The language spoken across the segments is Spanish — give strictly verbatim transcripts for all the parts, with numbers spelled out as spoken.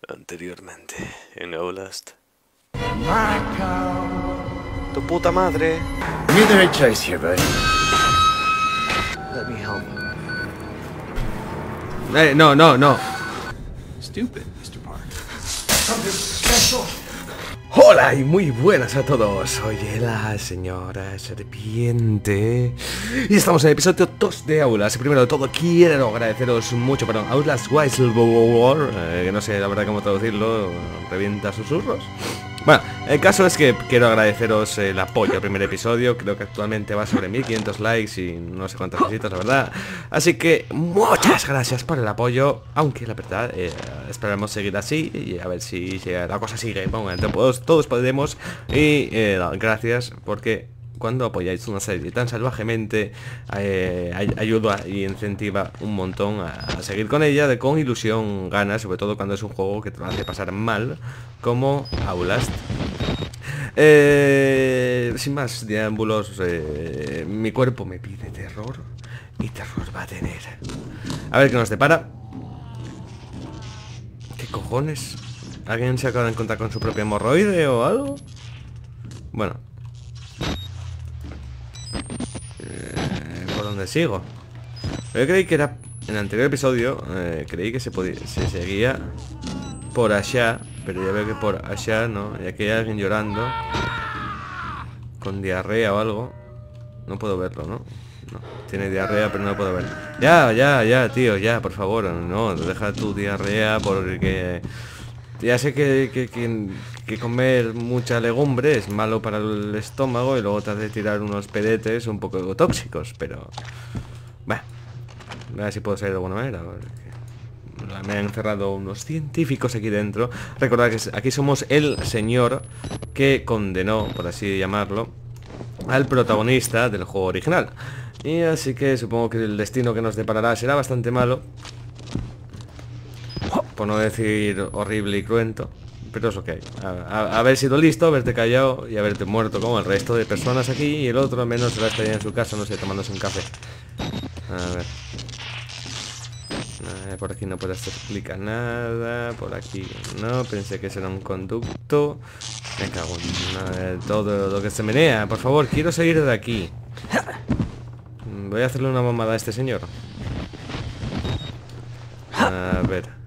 Anteriormente, en Outlast. Tu puta madre. You're the right choice here, buddy. Let me help you. Eh, no, no, no. Stupid, mister Park. Something special. Hola y muy buenas a todos. Soy la señora serpiente y estamos en el episodio dos de Outlast. Primero de todo quiero agradeceros mucho, perdón, Outlast Whistleblower, eh, que no sé la verdad cómo traducirlo, revienta susurros. Bueno, el caso es que quiero agradeceros el apoyo al primer episodio. Creo que actualmente va sobre mil quinientos likes y no sé cuántas visitas, la verdad. Así que muchas gracias por el apoyo. Aunque la verdad, eh, esperamos seguir así y a ver si, si la cosa sigue. Bueno, entre todos, todos podemos. Y eh, gracias porque cuando apoyáis una serie tan salvajemente, eh, ay ayuda y incentiva un montón a, a seguir con ella, de con ilusión, ganas, sobre todo cuando es un juego que te lo hace pasar mal, como Outlast. Eh, sin más diámbulos, eh, mi cuerpo me pide terror y terror va a tener. A ver qué nos depara. ¿Qué cojones? ¿Alguien se acaba de encontrar con su propio hemorroide o algo? Bueno. ¿Por dónde sigo? Yo creí que era... En el anterior episodio eh, creí que se podía, se seguía por allá, pero ya veo que por allá no. Y aquí hay alguien llorando con diarrea o algo. No puedo verlo, ¿no? No, tiene diarrea pero no lo puedo ver. Ya, ya, ya, tío, ya, por favor. No, deja tu diarrea porque... Ya sé que, que, que, que comer mucha legumbre es malo para el estómago y luego te hace tirar unos pedetes un poco tóxicos, pero... Bueno, a ver si puedo salir de alguna manera. Me han encerrado unos científicos aquí dentro. Recordad que aquí somos el señor que condenó, por así llamarlo, al protagonista del juego original. Y así que supongo que el destino que nos deparará será bastante malo, por no decir horrible y cruento, pero es lo que hay. A, a, haber sido listo, haberte callado y haberte muerto como el resto de personas aquí, y el otro al menos se va a estar en su casa, no sé, tomándose un café. A ver. Eh, por aquí no puedo hacer clic a nada. Por aquí no, pensé que será un conducto. Me cago en nada, todo lo que se menea. Por favor, quiero salir de aquí. Voy a hacerle una mamada a este señor. A ver.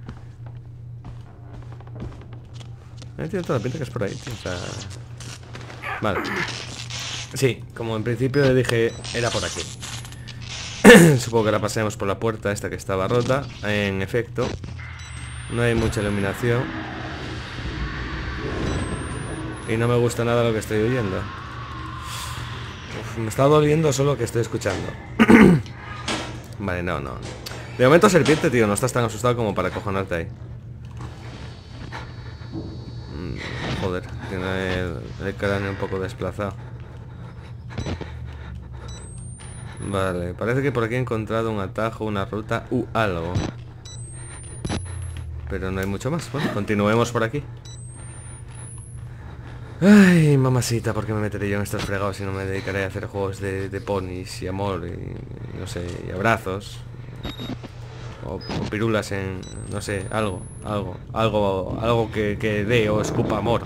Eh, tiene toda la pinta que es por ahí, tío. O sea... Vale. Sí, como en principio le dije, era por aquí. Supongo que la pasemos por la puerta esta que estaba rota. En efecto, no hay mucha iluminación y no me gusta nada lo que estoy oyendo. Uf, me está doliendo solo que estoy escuchando. Vale, no, no. De momento serpiente, tío, no estás tan asustado como para acojonarte ahí. Joder, tiene el, el cráneo un poco desplazado. Vale, parece que por aquí he encontrado un atajo, una ruta u algo. Pero no hay mucho más. Bueno, continuemos por aquí. Ay, mamacita, ¿por qué me meteré yo en estos fregados si no me dedicaré a hacer juegos de, de ponis y amor y, no sé, y abrazos? O, o pirulas en... no sé, algo, algo, algo, algo que, que dé o escupa amor.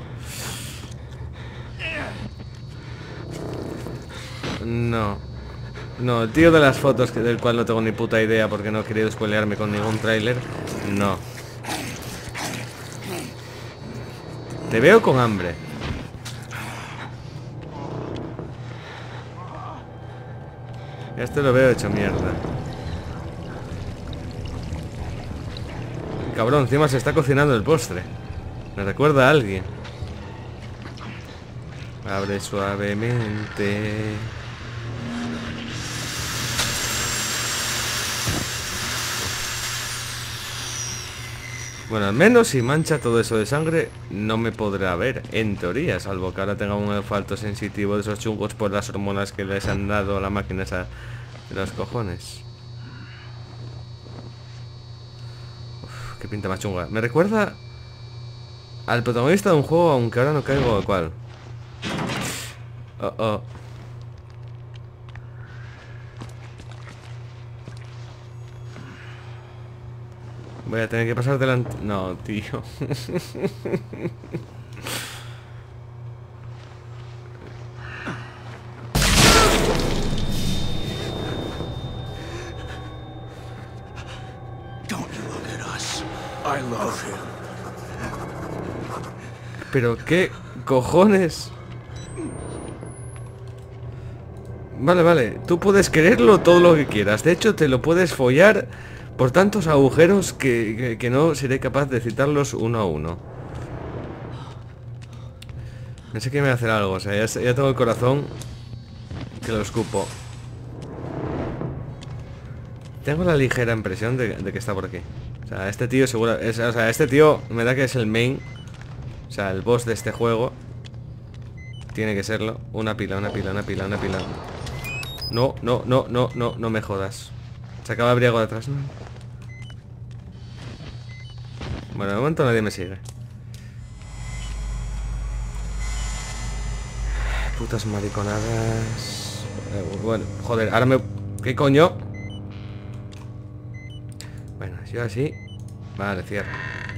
No. No, el tío de las fotos, que, del cual no tengo ni puta idea porque no he querido spoilearme con ningún tráiler. No. Te veo con hambre. Este lo veo hecho mierda. Cabrón, encima se está cocinando el postre. Me recuerda a alguien. Abre suavemente. Bueno, al menos si mancha todo eso de sangre no me podrá ver, en teoría, salvo que ahora tenga un olfato sensitivo de esos chungos por las hormonas que les han dado a la máquina esa de los cojones. Uf, qué pinta más chunga. Me recuerda al protagonista de un juego, aunque ahora no caigo a cuál. Oh, oh. Voy a tener que pasar delante. No, tío. I love him. Pero qué cojones. Vale, vale. Tú puedes quererlo todo lo que quieras. De hecho, te lo puedes follar por tantos agujeros que, que, que no seré capaz de citarlos uno a uno. Pensé que me iba a hacer algo. O sea, ya, ya tengo el corazón que lo escupo. Tengo la ligera impresión de, de que está por aquí. O sea, este tío seguro... Es, o sea, este tío me da que es el main. O sea, el boss de este juego. Tiene que serlo. Una pila, una pila, una pila, una pila. No, no, no, no, no, no me jodas. Se acaba de abrir algo de atrás, ¿no? Bueno, de momento nadie me sigue. Putas mariconadas. Eh, bueno, joder, ahora me... ¿Qué coño? Bueno, yo así. Vale, cierro.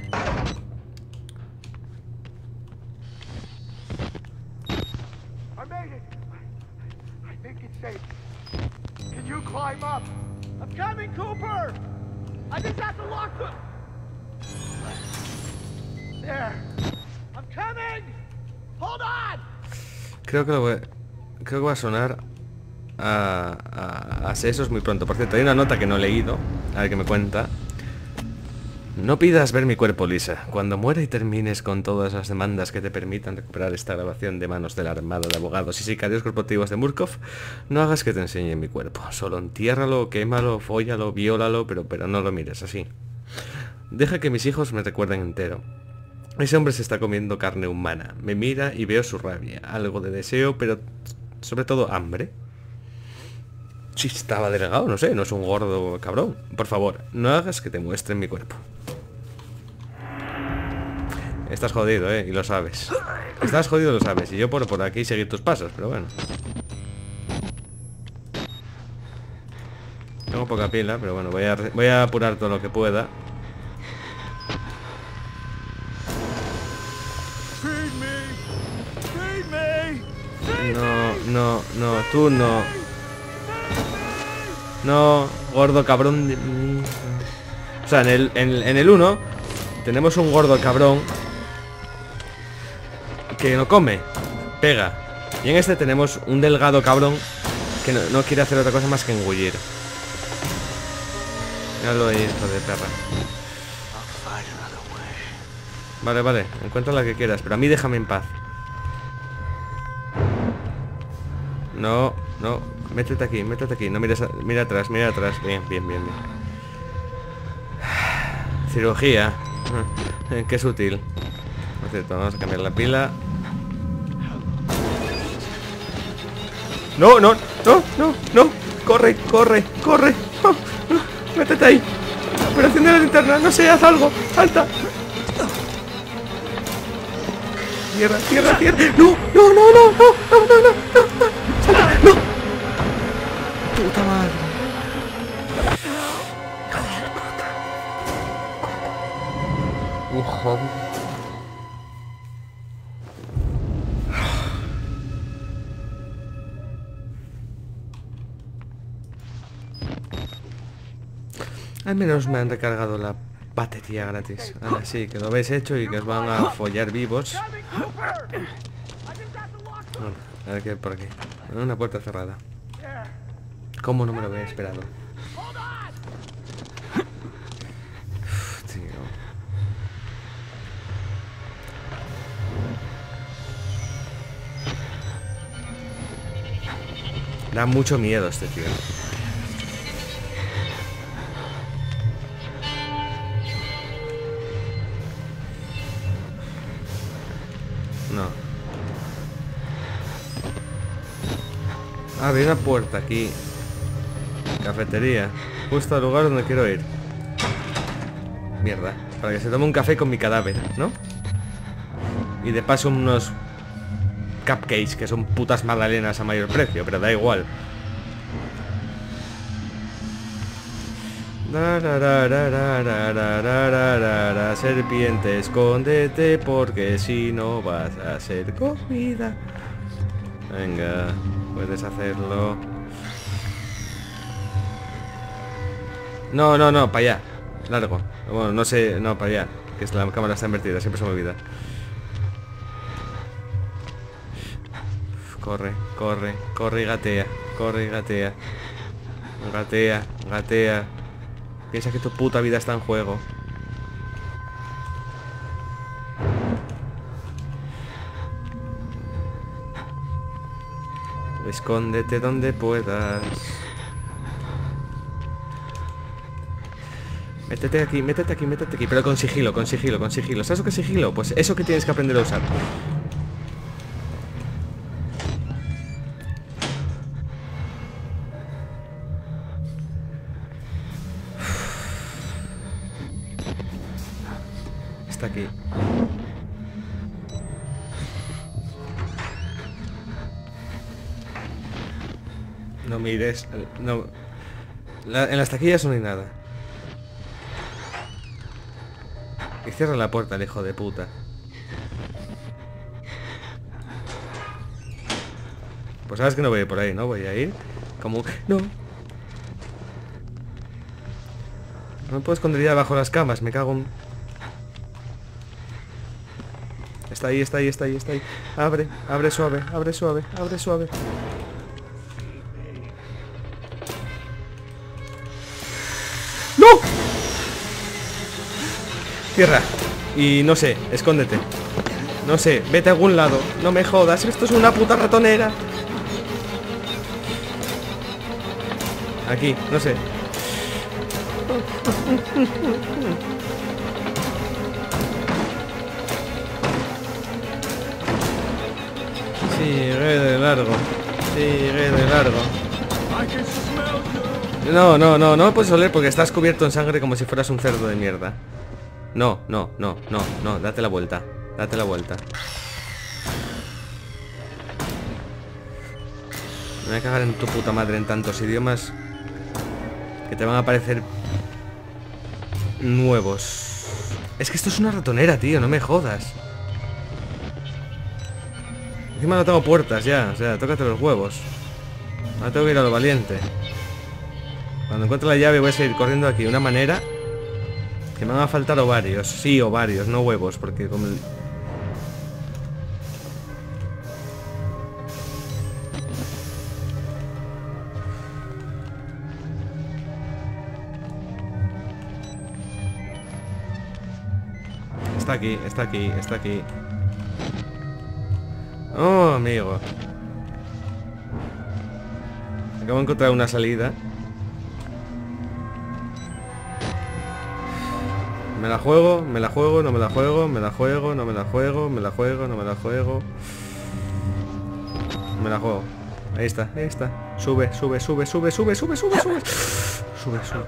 I made it. I think it's safe. Can you climb up? I'm coming, Cooper. I just have to lock them. There. I'm coming. Hold on. Creo que lo voy... Creo que va a sonar a, a, a sesos muy pronto. Por cierto, hay una nota que no he leído. A ver qué me cuenta. No pidas ver mi cuerpo, Lisa. Cuando muera y termines con todas las demandas que te permitan recuperar esta grabación de manos de la Armada de Abogados y Sicarios Corporativos de Murkov, no hagas que te enseñe mi cuerpo. Solo entiérralo, quémalo, fóllalo, viólalo, pero, pero no lo mires así. Deja que mis hijos me recuerden entero. Ese hombre se está comiendo carne humana. Me mira y veo su rabia. Algo de deseo, pero sobre todo hambre. Si estaba delgado, no sé, no es un gordo cabrón. Por favor, no hagas que te muestren mi cuerpo. Estás jodido, eh, y lo sabes. Estás jodido y lo sabes. Y yo por, por aquí seguir tus pasos, pero bueno. Tengo poca pila, pero bueno, voy a, voy a apurar todo lo que pueda. No, no, no, tú no. No, gordo cabrón de... O sea, en el, en, en el uno tenemos un gordo cabrón que no come, pega. Y en este tenemos un delgado cabrón que no, no quiere hacer otra cosa más que engullir. Míralo ahí, hijo de perra. Vale, vale, encuentra la que quieras, pero a mí déjame en paz. No, no, métete aquí, métete aquí. No mires, a, mira atrás, mira atrás. Bien, bien, bien, bien. Cirugía. Qué sutil. Por cierto, vamos a cambiar la pila. No, no, no, no, no. Corre, corre, corre. Oh, no. Métete ahí. Operación de la linterna, no sé, haz algo. Salta. Tierra, tierra, tierra. No, no, no, no, no, no, no, no, no. Salta, no. Puta madre. Hijo de... Al menos me han recargado la batería gratis. Ahora sí, que lo habéis hecho y que os van a follar vivos. Bueno, a ver qué hay por aquí. Una puerta cerrada. ¿Cómo no me lo había esperado? Uf, tío. Da mucho miedo este tío. No. Ah, había una puerta aquí. Cafetería. Justo al lugar donde quiero ir. Mierda. Para que se tome un café con mi cadáver, ¿no? Y de paso unos cupcakes, que son putas magdalenas a mayor precio, pero da igual. Da, ra, ra, ra, ra, ra, ra, ra, ra, ra, ra. Serpiente, escóndete porque si no vas a ser comida. Venga, puedes hacerlo. No, no, no, para allá. Largo. Bueno, no sé, no, para allá. Que es la cámara está invertida, siempre se me olvida. Corre, corre, corre y gatea. Corre y gatea. Gatea, gatea. Piensa que tu puta vida está en juego. Escóndete donde puedas. Métete aquí, métete aquí, métete aquí. Pero con sigilo, con sigilo, con sigilo. ¿Sabes lo que es sigilo? Pues eso que tienes que aprender a usar. Está aquí. No mires. No. La, en las taquillas no hay nada. Y cierra la puerta el hijo de puta. Pues sabes que no voy a ir por ahí, ¿no? Voy a ir como... No. No me puedo esconder ya bajo las camas, me cago en... Está ahí, está ahí, está ahí, está ahí. Abre, abre suave, abre suave, abre suave. ¡No! Cierra. Y no sé, escóndete. No sé, vete a algún lado. No me jodas, esto es una puta ratonera. Aquí, no sé. Sigue de largo. Sigue de largo. No, no, no, no me puedes oler porque estás cubierto en sangre como si fueras un cerdo de mierda. No, no, no, no, no, date la vuelta. Date la vuelta. Me voy a cagar en tu puta madre en tantos idiomas que te van a parecer nuevos. Es que esto es una ratonera, tío, no me jodas. Encima no tengo puertas ya, o sea, tócate los huevos. Ahora tengo que ir a lo valiente. Cuando encuentre la llave voy a seguir corriendo aquí de una manera que me van a faltar ovarios. Sí, ovarios, no huevos, porque como el... Está aquí, está aquí, está aquí. Oh, amigo. Acabo de encontrar una salida. Me la juego, me la juego, no me la juego, me la juego, no me la juego, me la juego, no me la juego. Me la juego. Ahí está, ahí está. Sube, sube, sube, sube, sube, sube, sube, sube. Sube, sube.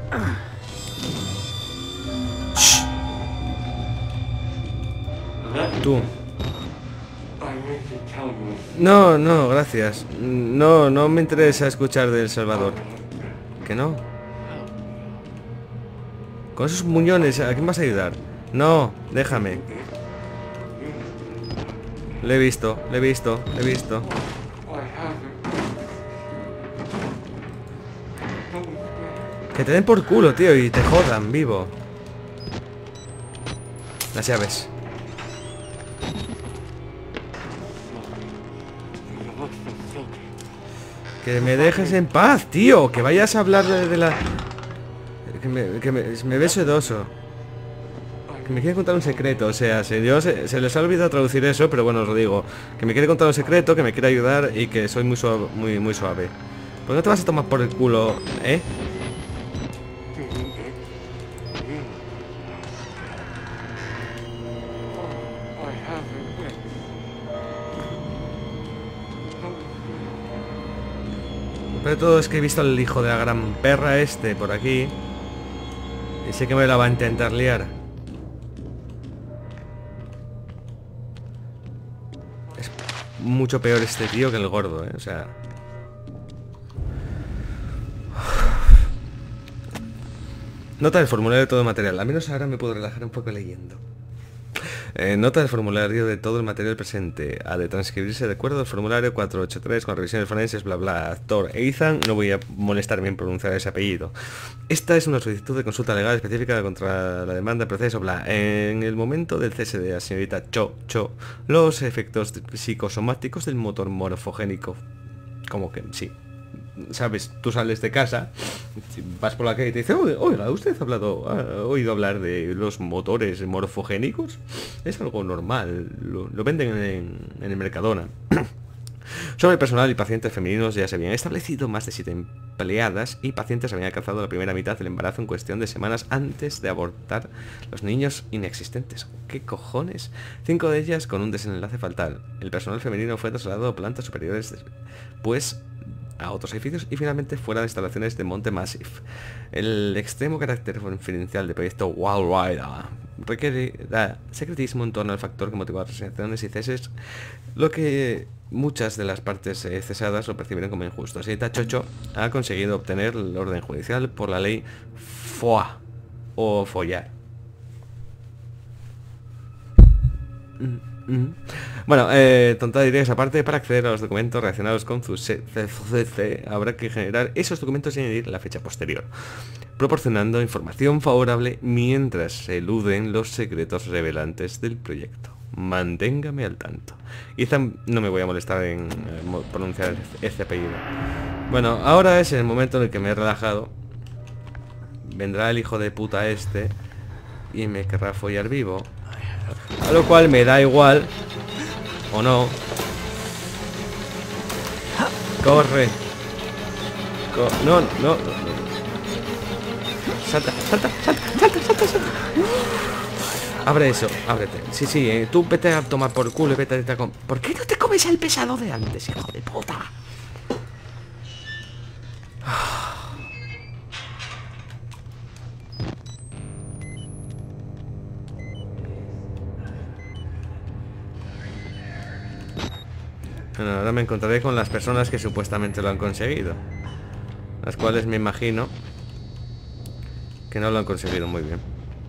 Shh. Tú. No, no, gracias. No, no me interesa escuchar de El Salvador. ¿Que no? Con esos muñones, ¿a quién vas a ayudar? No, déjame. Le he visto, le he visto, le he visto. Que te den por culo, tío, y te jodan, vivo. Las llaves. Que me dejes en paz, tío. Que vayas a hablar de, de la... Que me, que me, me ve sedoso. Que me quiere contar un secreto. O sea, se, yo, se, se les ha olvidado traducir eso, pero bueno, os lo digo. Que me quiere contar un secreto, que me quiere ayudar y que soy muy suave, muy, muy suave. ¿Por qué no te vas a tomar por el culo, eh? Pero todo es que he visto al hijo de la gran perra este por aquí. Y sé que me la va a intentar liar. Es mucho peor este tío que el gordo, ¿eh? O sea... Nota del formulario de todo el material. Al menos ahora me puedo relajar un poco leyendo. Eh, nota del formulario de todo el material presente. Ha de transcribirse de acuerdo al formulario cuatrocientos ochenta y tres con revisiones forenses, bla bla. Actor Ethan, no voy a molestarme en pronunciar ese apellido. Esta es una solicitud de consulta legal específica contra la demanda de proceso, bla. En el momento del cese de la señorita Cho Cho, los efectos psicosomáticos del motor morfogénico. Como que sí. Sabes, tú sales de casa, vas por la calle y te dice, oiga, ¿usted ha, hablado, ha oído hablar de los motores morfogénicos? Es algo normal, lo, lo venden en, en el Mercadona. Sobre el personal y pacientes femeninos ya se habían establecido más de siete empleadas y pacientes habían alcanzado la primera mitad del embarazo en cuestión de semanas antes de abortar los niños inexistentes. ¿Qué cojones? Cinco de ellas con un desenlace fatal. El personal femenino fue trasladado a plantas superiores, pues a otros edificios y finalmente fuera de instalaciones de Monte Massive. El extremo carácter confidencial del proyecto Wild Rider requiere secretismo en torno al factor que motivó las resignaciones y ceses, lo que muchas de las partes eh, cesadas lo percibieron como injusto. Así, Chocho ha conseguido obtener el orden judicial por la ley F O A o follar. Mm. Mm. Bueno, eh, tontada diré esa parte. Para acceder a los documentos relacionados con su C C C habrá que generar esos documentos y añadir la fecha posterior, proporcionando información favorable mientras se eluden los secretos revelantes del proyecto. Manténgame al tanto. Ethan, no me voy a molestar en eh, pronunciar ese apellido. Bueno, ahora es el momento en el que me he relajado. Vendrá el hijo de puta este y me querrá follar vivo. A lo cual me da igual. O no. Corre. Co no, no, no. Salta, salta, salta, salta, salta, salta. Abre eso, ábrete. Sí, sí, eh, tú vete a tomar por culo y vete a comer. ¿Por qué no te comes el pesado de antes, hijo de puta? Bueno, ahora me encontraré con las personas que supuestamente lo han conseguido, las cuales me imagino que no lo han conseguido muy bien.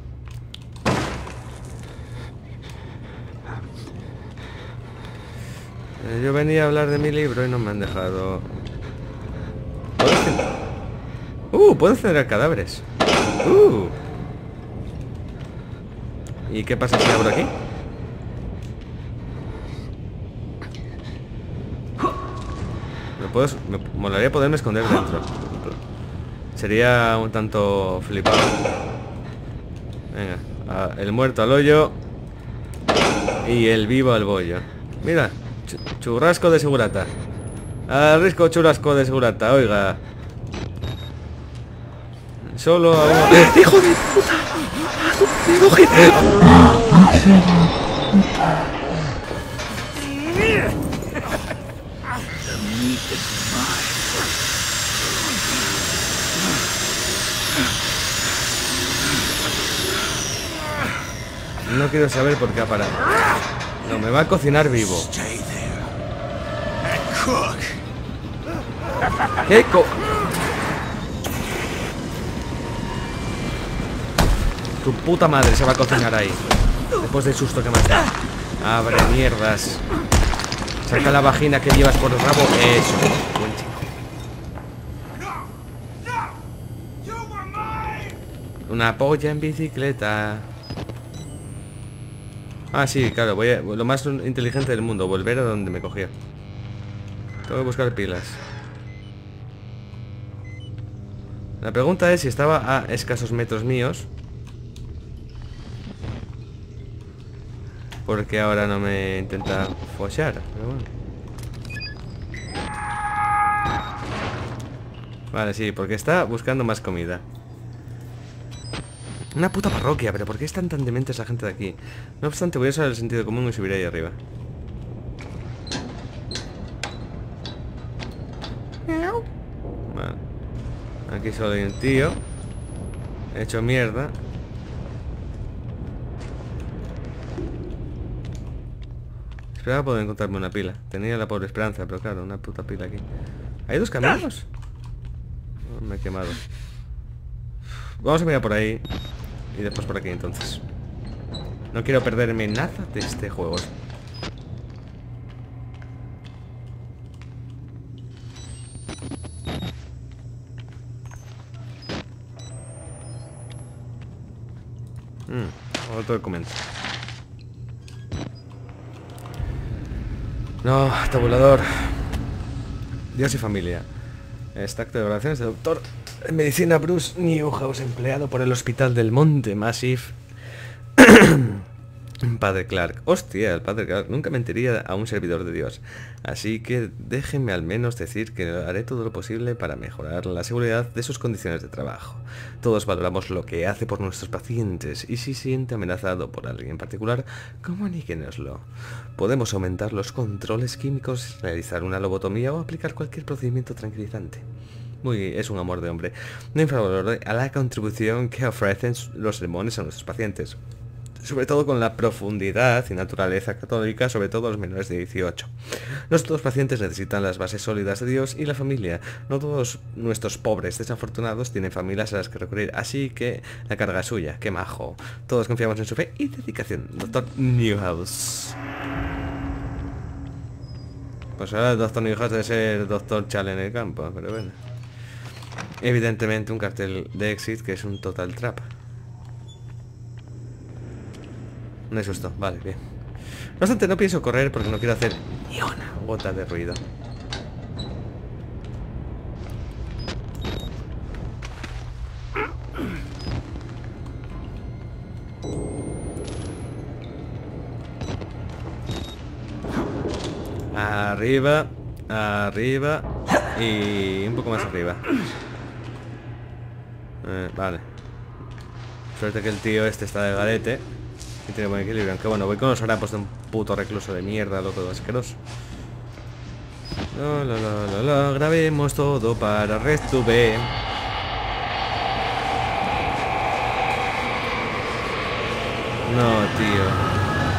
eh, Yo venía a hablar de mi libro y no me han dejado. ¿Puedo hacer? Uh, puedo generar cadáveres. Uh. ¿Y qué pasa si abro aquí? Me, puedo, me molaría poderme esconder dentro. Sería un tanto flipado. Venga, a, el muerto al hoyo y el vivo al bollo. Mira, ch churrasco de segurata. Al risco churrasco de segurata, oiga. Solo a uno... ¡Eh, ¡hijo de puta! No quiero saber por qué ha parado. No, me va a cocinar vivo. ¿Qué co... Tu puta madre se va a cocinar ahí. Después del susto que me has dado. Abre mierdas. Saca la vagina que llevas por el rabo. Eso. Buen chico. Una polla en bicicleta. Ah, sí, claro, voy a, lo más inteligente del mundo, volver a donde me cogía. Tengo que buscar pilas. La pregunta es si estaba a escasos metros míos, porque ahora no me intenta follar, pero bueno. Vale, sí, porque está buscando más comida. Una puta parroquia, pero ¿por qué están tan dementes la gente de aquí? No obstante, voy a usar el sentido común y subiré ahí arriba. Vale. Aquí solo hay un tío. He hecho mierda. Esperaba poder encontrarme una pila. Tenía la pobre esperanza, pero claro, una puta pila aquí. ¿Hay dos caminos? Oh, me he quemado. Vamos a mirar por ahí. Y después por aquí entonces. No quiero perderme nada de este juego. Mm, otro documento. No, tabulador. Dios y familia. Extracto de oraciones del doctor en medicina Bruce Newhouse, empleado por el Hospital del Monte Massive. Padre Clark. Hostia, el Padre Clark. Nunca mentiría a un servidor de Dios. Así que déjenme al menos decir que haré todo lo posible para mejorar la seguridad de sus condiciones de trabajo. Todos valoramos lo que hace por nuestros pacientes y si se siente amenazado por alguien en particular, comuníquenoslo. Podemos aumentar los controles químicos, realizar una lobotomía o aplicar cualquier procedimiento tranquilizante. Muy, es un amor de hombre. No infravalore a la contribución que ofrecen los sermones a nuestros pacientes, sobre todo con la profundidad y naturaleza católica, sobre todo a los menores de dieciocho. No todos los pacientes necesitan las bases sólidas de Dios y la familia. No todos nuestros pobres desafortunados tienen familias a las que recurrir, así que la carga es suya. ¡Qué majo! Todos confiamos en su fe y dedicación. Doctor Newhouse. Pues ahora el Doctor Newhouse debe ser Doctor Chale en el campo, pero bueno. Evidentemente un cartel de exit que es un total trap. No es susto, vale, bien. No obstante, no pienso correr porque no quiero hacer ni una gota de ruido. Arriba, arriba y un poco más arriba. Eh, vale. Suerte que el tío este está de garete y tiene buen equilibrio. Aunque bueno, voy con los harapos de un puto recluso de mierda, loco, asqueroso. No, no, no, no, no, grabemos todo para RedTube. No, tío.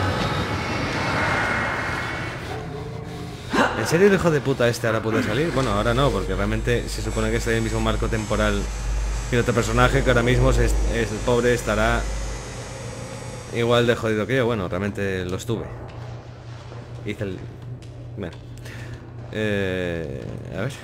¿En serio el hijo de puta este ahora puede salir? Bueno, ahora no, porque realmente se supone que está en el mismo marco temporal que el otro personaje, que ahora mismo es, es el pobre estará igual de jodido que yo. Bueno, realmente lo estuve. Hice el... Bueno. Eh... A ver.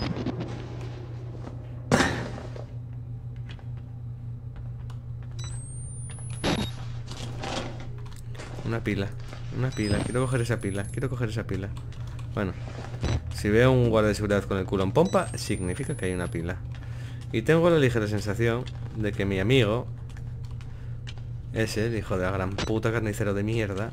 Una pila. Una pila. Quiero coger esa pila. Quiero coger esa pila. Bueno. Si veo un guardia de seguridad con el culo en pompa, significa que hay una pila. Y tengo la ligera sensación de que mi amigo... Ese, el hijo de la gran puta carnicero de mierda...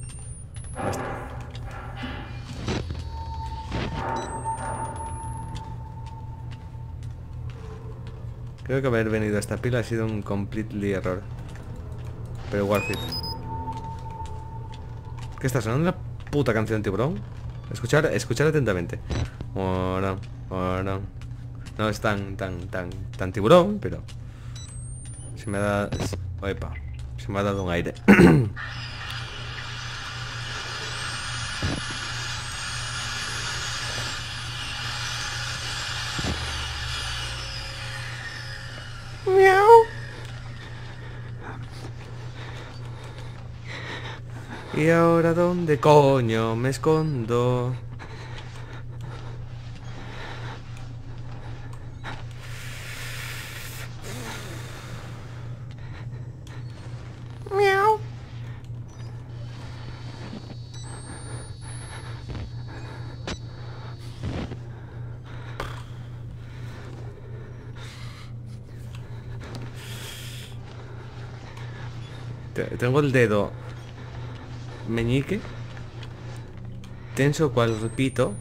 Creo que haber venido a esta pila ha sido un completely error. Pero worth it. ¿Qué está sonando? ¿La puta canción de Tiburón? Escuchar, escuchar atentamente. Oh, no, oh, no. No es tan, tan, tan, tan tiburón, pero... Se me ha dado... Oepa, se me ha dado un aire. Miau. ¿Y ahora dónde coño me escondo? Miau. Tengo el dedo meñique tenso cual repito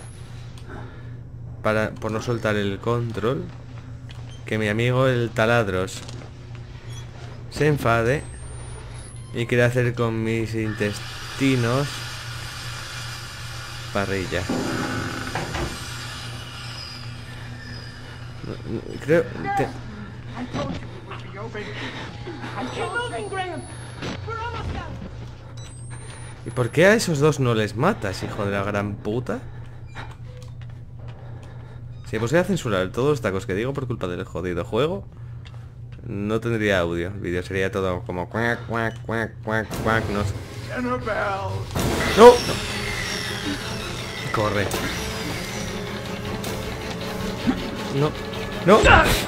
para por no soltar el control, que mi amigo el taladros se enfade y quiere hacer con mis intestinos parrilla. No, no, creo te... ¿Y por qué a esos dos no les matas, hijo de la gran puta? Si pues voy a censurar todos los tacos que digo por culpa del jodido juego. no tendría audio. El vídeo sería todo como cuac, cuac, cuac, cuac, cuac, no sé. ¡No! Corre. No. ¡No!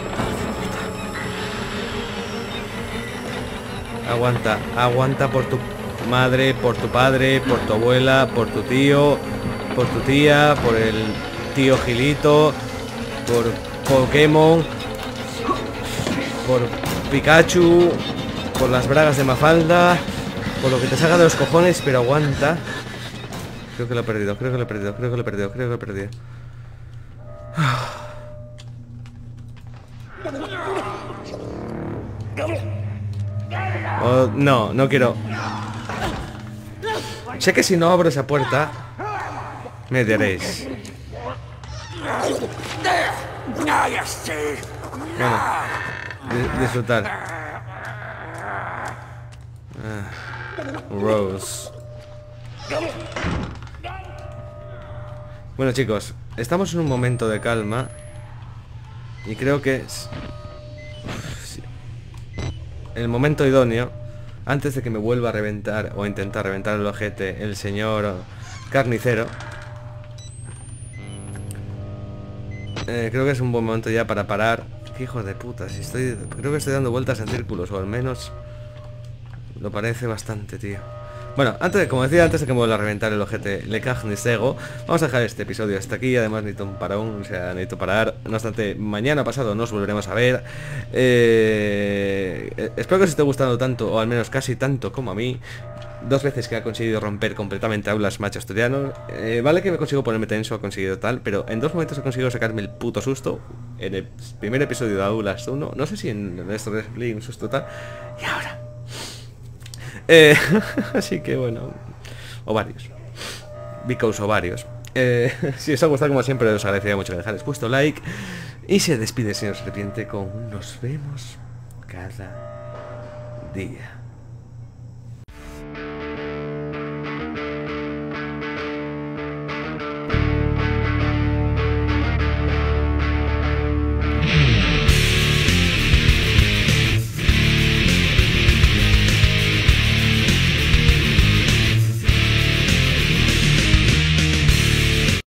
Aguanta, aguanta por tu madre, por tu padre, por tu abuela, por tu tío, por tu tía, por el tío Gilito, por Pokémon, por Pikachu, por las bragas de Mafalda, por lo que te salga de los cojones, pero aguanta. Creo que lo he perdido, creo que lo he perdido, creo que lo he perdido, creo que lo he perdido. Oh, no, no quiero. Sé que si no abro esa puerta me daréis. Bueno, di- disfrutar. Ah, Rose. Bueno, chicos, estamos en un momento de calma y creo que es el momento idóneo, antes de que me vuelva a reventar o intentar reventar el ojete el señor carnicero. Eh, creo que es un buen momento ya para parar. Qué hijo de puta, si estoy, creo que estoy dando vueltas en círculos, o al menos lo parece bastante, tío. Bueno, antes de, como decía, antes de que me vuelva a reventar el ojete le carnicero, vamos a dejar este episodio hasta aquí. Además necesito un parón, o sea, necesito parar. No obstante, mañana pasado nos volveremos a ver. eh, Espero que os esté gustando tanto, o al menos casi tanto como a mí. Dos veces que ha conseguido romper completamente aulas macho asturiano. eh, Vale que me consigo ponerme tenso, ha conseguido tal, pero en dos momentos he conseguido sacarme el puto susto. En el primer episodio de Aulas uno, no sé si en esto de un susto tal. Y ahora Eh, así que bueno, ovarios, because ovarios. eh, Si os ha gustado, como siempre, os agradecería mucho que dejarais vuestro like. Y se despide el señor Serpiente con nos vemos cada día.